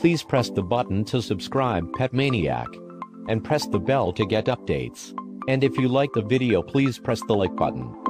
Please press the button to subscribe Pet Maniac. And press the bell to get updates. And if you like the video, please press the like button.